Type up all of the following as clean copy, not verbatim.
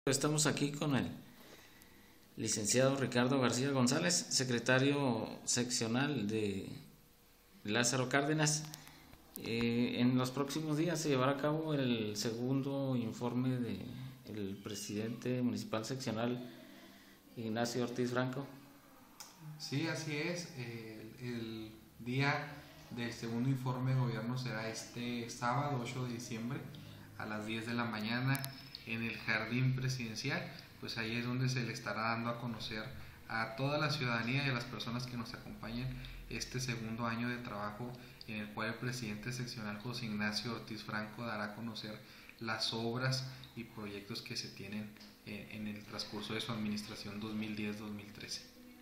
Estamos aquí con el licenciado Ricardo García González, secretario seccional de Lázaro Cárdenas. En los próximos días se llevará a cabo el segundo informe del presidente municipal seccional, Ignacio Ortiz Franco. Sí, así es. El día del segundo informe de gobierno será este sábado 8 de diciembre a las 10 de la mañana en el jardín presidencial. Pues ahí es donde se le estará dando a conocer a toda la ciudadanía y a las personas que nos acompañan este segundo año de trabajo, en el cual el presidente seccional José Ignacio Ortiz Franco dará a conocer las obras y proyectos que se tienen en el transcurso de su administración 2010-2013.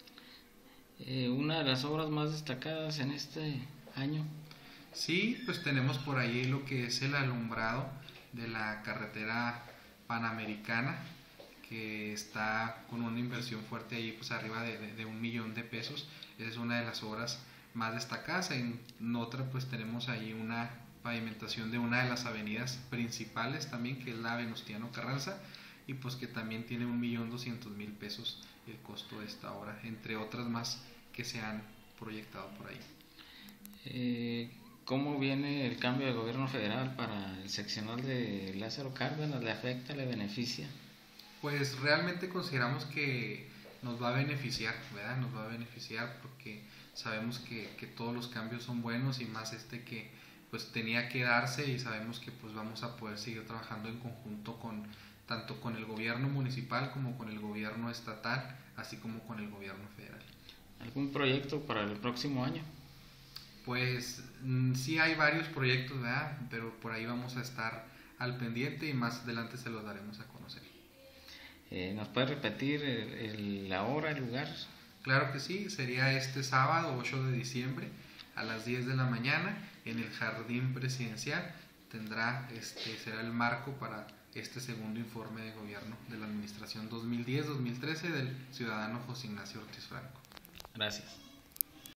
Una de las obras más destacadas en este año. Sí, pues tenemos por ahí lo que es el alumbrado de la carretera panamericana, que está con una inversión fuerte ahí, pues arriba de $1 millón. Esa es una de las obras más destacadas. En otra pues tenemos ahí una pavimentación de una de las avenidas principales también, que es la Venustiano Carranza, y pues que también tiene $1.200.000 el costo de esta obra, entre otras más que se han proyectado por ahí. ¿Cómo viene el cambio de gobierno federal para el seccional de Lázaro Cárdenas? ¿Le afecta, le beneficia? Pues realmente consideramos que nos va a beneficiar, ¿verdad? Nos va a beneficiar porque sabemos que todos los cambios son buenos, y más que pues tenía que darse, y sabemos que pues vamos a poder seguir trabajando en conjunto tanto con el gobierno municipal como con el gobierno estatal, así como con el gobierno federal. ¿Algún proyecto para el próximo año? Pues sí hay varios proyectos, ¿verdad? Pero por ahí vamos a estar al pendiente y más adelante se los daremos a conocer. ¿Nos puede repetir la hora, el lugar? Claro que sí, sería este sábado 8 de diciembre a las 10 de la mañana en el jardín presidencial. Será el marco para este segundo informe de gobierno de la administración 2010-2013 del ciudadano José Ignacio Ortiz Franco. Gracias.